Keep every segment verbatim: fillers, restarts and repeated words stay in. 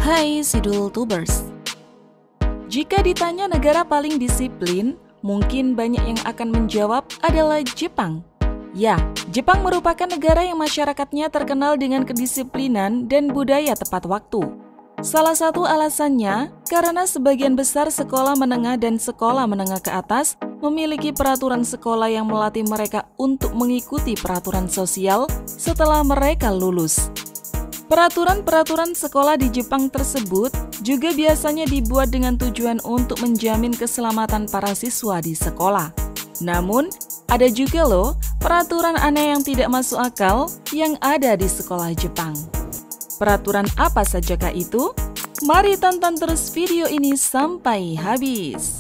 Hai Sidul Tubers. Jika ditanya negara paling disiplin, mungkin banyak yang akan menjawab adalah Jepang. Ya, Jepang merupakan negara yang masyarakatnya terkenal dengan kedisiplinan dan budaya tepat waktu. Salah satu alasannya karena sebagian besar sekolah menengah dan sekolah menengah ke atas memiliki peraturan sekolah yang melatih mereka untuk mengikuti peraturan sosial setelah mereka lulus. Peraturan-peraturan sekolah di Jepang tersebut juga biasanya dibuat dengan tujuan untuk menjamin keselamatan para siswa di sekolah. Namun, ada juga loh peraturan aneh yang tidak masuk akal yang ada di sekolah Jepang. Peraturan apa sajakah itu? Mari tonton terus video ini sampai habis.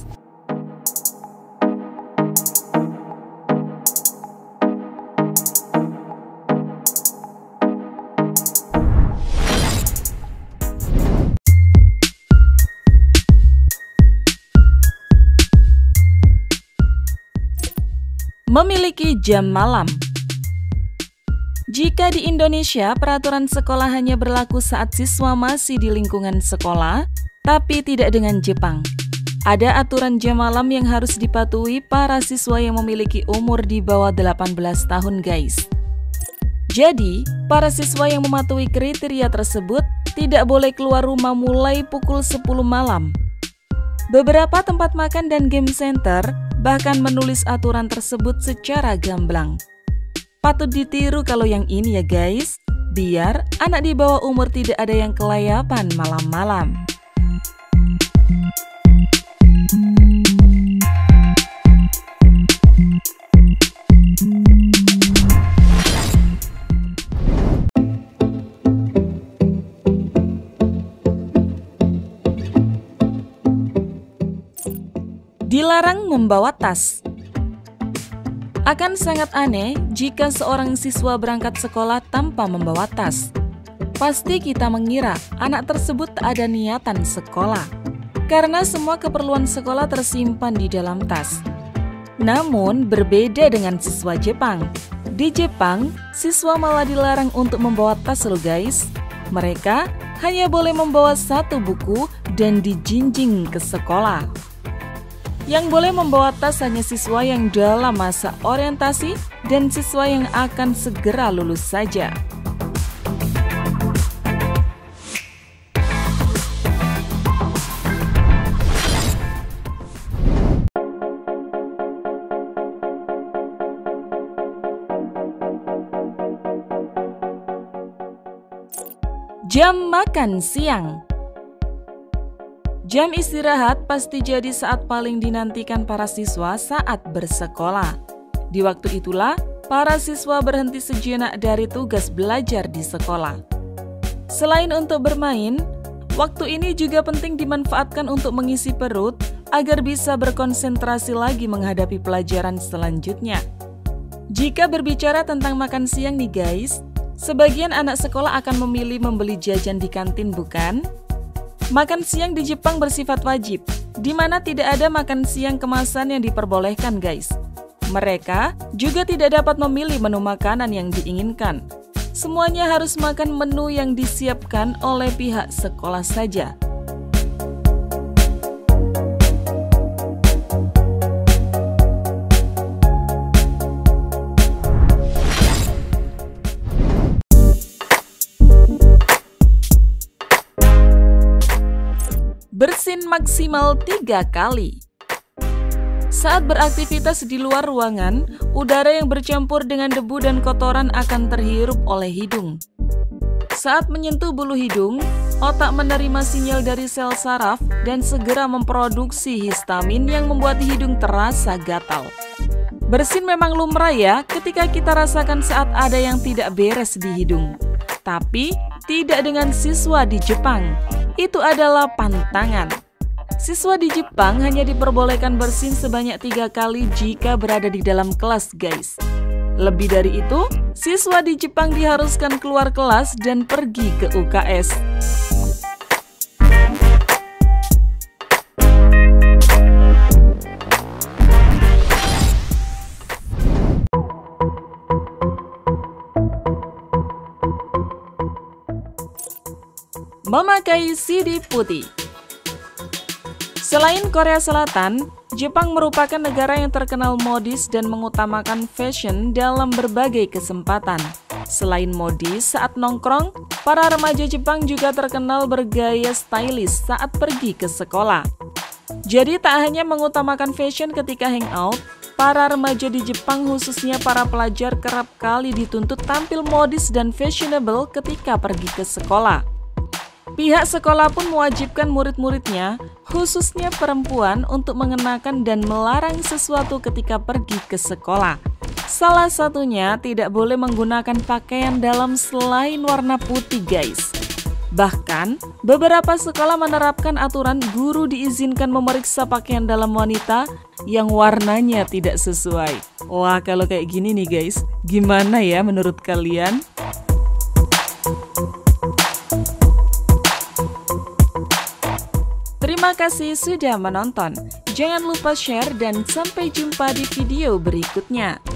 Memiliki jam malam. Jika di Indonesia peraturan sekolah hanya berlaku saat siswa masih di lingkungan sekolah, tapi tidak dengan Jepang. Ada aturan jam malam yang harus dipatuhi para siswa yang memiliki umur di bawah delapan belas tahun, guys. Jadi, para siswa yang mematuhi kriteria tersebut tidak boleh keluar rumah mulai pukul sepuluh malam. Beberapa tempat makan dan game center bahkan menulis aturan tersebut secara gamblang. Patut ditiru kalau yang ini ya guys, biar anak di bawah umur tidak ada yang kelayapan malam-malam. Dilarang membawa tas. Akan sangat aneh jika seorang siswa berangkat sekolah tanpa membawa tas. Pasti kita mengira anak tersebut tak ada niatan sekolah, karena semua keperluan sekolah tersimpan di dalam tas. Namun berbeda dengan siswa Jepang. Di Jepang, siswa malah dilarang untuk membawa tas loh guys. Mereka hanya boleh membawa satu buku dan dijinjing ke sekolah. Yang boleh membawa tas hanya siswa yang dalam masa orientasi dan siswa yang akan segera lulus saja. Jam makan siang. Jam istirahat pasti jadi saat paling dinantikan para siswa saat bersekolah. Di waktu itulah, para siswa berhenti sejenak dari tugas belajar di sekolah. Selain untuk bermain, waktu ini juga penting dimanfaatkan untuk mengisi perut agar bisa berkonsentrasi lagi menghadapi pelajaran selanjutnya. Jika berbicara tentang makan siang nih guys, sebagian anak sekolah akan memilih membeli jajan di kantin, bukan? Makan siang di Jepang bersifat wajib, di mana tidak ada makan siang kemasan yang diperbolehkan guys. Mereka juga tidak dapat memilih menu makanan yang diinginkan. Semuanya harus makan menu yang disiapkan oleh pihak sekolah saja. Bersin maksimal tiga kali. Saat beraktivitas di luar ruangan, udara yang bercampur dengan debu dan kotoran akan terhirup oleh hidung. Saat menyentuh bulu hidung, otak menerima sinyal dari sel saraf dan segera memproduksi histamin yang membuat hidung terasa gatal. Bersin memang lumrah ya ketika kita rasakan saat ada yang tidak beres di hidung. Tapi tidak dengan siswa di Jepang. Itu adalah pantangan. Siswa di Jepang hanya diperbolehkan bersin sebanyak tiga kali jika berada di dalam kelas guys. Lebih dari itu, siswa di Jepang diharuskan keluar kelas dan pergi ke U K S. Memakai sidi putih. Selain Korea Selatan, Jepang merupakan negara yang terkenal modis dan mengutamakan fashion dalam berbagai kesempatan. Selain modis saat nongkrong, para remaja Jepang juga terkenal bergaya stylish saat pergi ke sekolah. Jadi tak hanya mengutamakan fashion ketika hangout, para remaja di Jepang khususnya para pelajar kerap kali dituntut tampil modis dan fashionable ketika pergi ke sekolah. Pihak sekolah pun mewajibkan murid-muridnya, khususnya perempuan, untuk mengenakan dan melarang sesuatu ketika pergi ke sekolah. Salah satunya tidak boleh menggunakan pakaian dalam selain warna putih, guys. Bahkan, beberapa sekolah menerapkan aturan guru diizinkan memeriksa pakaian dalam wanita yang warnanya tidak sesuai. Wah, kalau kayak gini nih guys, gimana ya menurut kalian? Terima kasih sudah menonton. Jangan lupa share dan sampai jumpa di video berikutnya.